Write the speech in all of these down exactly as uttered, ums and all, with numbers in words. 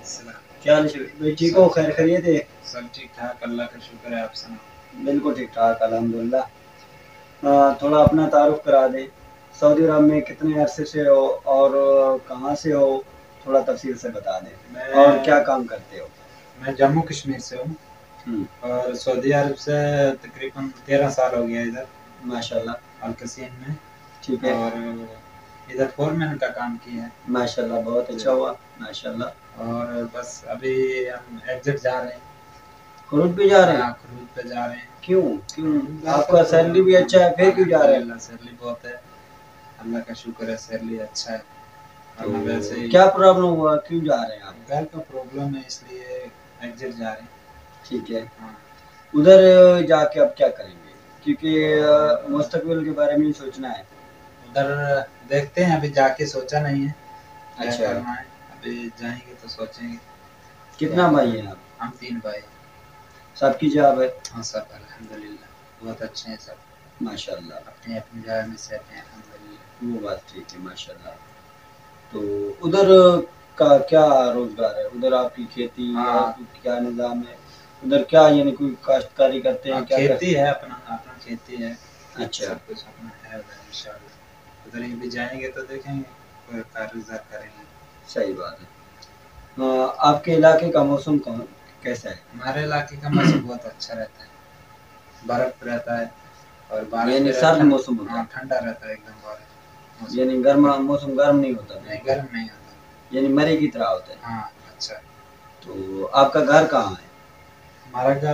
السلام۔ کیا حال ہے بھائی؟ ٹھیک ہو؟ خیر خیریت ہے؟ سب ٹھیک ٹھاک، اللہ کا شکر ہے، آپ سناؤ؟ بالکل ٹھیک ٹھاک الحمدللہ۔ تھوڑا اپنا تعارف کرا دیں، سعودی عرب میں کتنے عرصے سے ہو اور کہاں سے ہو، تھوڑا تفصیل سے بتا دیں، اور کیا کام کرتے ہو؟ میں جموں کشمیر سے ہوں اور سعودی عرب سے تقریباً تیرہ سال ہو گیا ادھر، ماشاءاللہ، القصیم میں۔ ٹھیک ہے، اور ادھر فور مین کا کام کیا ہے، ماشاءاللہ، بہت اچھا ہوا، ماشاءاللہ۔ اور بس ابھی ہم ایگزٹ جا رہے ہیں، خروج پہ جا رہے ہیں؟ خروج پہ جا رہے ہیں۔ کیوں کیوں آپ کا سیلری بھی اچھا ہے، پھر کیوں جا رہے ہیں؟ سیلری بہت ہے، اللہ کا شکر ہے، سیلری اچھا ہے۔ تو کیا پرابلم ہوا، کیوں جا رہے ہیں آپ؟ گھر کا پرابلم ہے، اس لیے ایگزٹ جا رہے ہیں۔ ٹھیک ہے، ادھر جا کے اب کیا کریں گے؟ کیونکہ مستقبل کے بارے میں سوچنا ہے۔ ادھر دیکھتے ہیں، ابھی جا کے سوچا نہیں ہے کیا اچھا، کرنا ہے، ابھی جائیں گے تو سوچیں گے۔ کتنا بھائی ہیں آپ؟ ہم تین بھائی۔ سب کی جاب ہے؟ ہاں، سب الحمدللہ بہت اچھے ہیں، سب ماشاءاللہ، اپنی اپنی جگہ میں سے ہیں، الحمدللہ۔ وہ بات ٹھیک ہے، ماشاءاللہ۔ تو ادھر کا کیا روزگار ہے؟ ادھر آپ کی کھیتی کیا نظام ہے؟ ادھر کیا یعنی کوئی کاشتکاری کرتے ہیں؟ کھیتی ہے، اپنا اپنا کھیتی ہے، اچھا، سب کچھ اپنا ہے ادھر، انشاءاللہ ادھر ہی بھی جائیں گے تو دیکھیں گے، کوئی کاروبار کریں گے۔ صحیح بات ہے۔ آپ کے علاقے کا موسم کیسا ہے؟ ہمارے علاقے کا موسم بہت اچھا رہتا ہے، برف رہتا ہے اور بارش، یعنی سرد موسم ہوتا ہے؟ ٹھنڈا رہتا ہے ایک دم، بارش یعنی گرم موسم گرم نہیں ہوتا؟ نہیں، گرم نہیں ہوتا، یعنی مری کی طرح ہوتا ہے؟ ہاں، اچھا۔ تو آپ کا گھر کہاں ہے؟ ہمارا گھر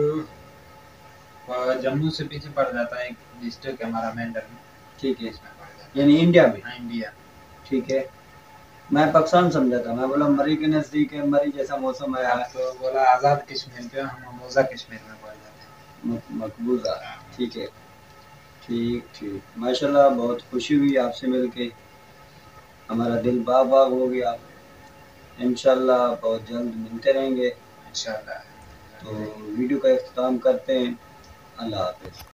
جموں سے پیچھے پڑ جاتا ہے، ایک ڈسٹرکٹ ہے ہمارا مینڈر میں۔ ٹھیک ہے، یعنی انڈیا میں؟ انڈیا۔ ٹھیک ہے، میں پاکستان سمجھا تھا، میں بولا مری کے نزدیک ہے، مری جیسا موسم ہے۔ آپ تو بولا آزاد کشمیر پہ، ہم مقبوضہ کشمیر میں پڑ جاتے ہیں۔ مقبوضہ، ٹھیک ہے، ٹھیک ٹھیک، ماشاءاللہ، بہت خوشی ہوئی آپ سے مل کے، ہمارا دل باغ باغ ہو گیا۔ انشاءاللہ بہت جلد ملتے رہیں گے، انشاءاللہ۔ تو ویڈیو کا اختتام کرتے ہیں، اللہ حافظ۔